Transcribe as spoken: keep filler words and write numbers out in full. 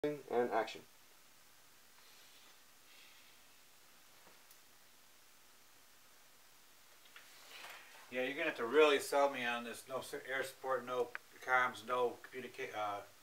And action. Yeah, you're gonna have to really sell me on this. No air support, no comms, no communicate, uh,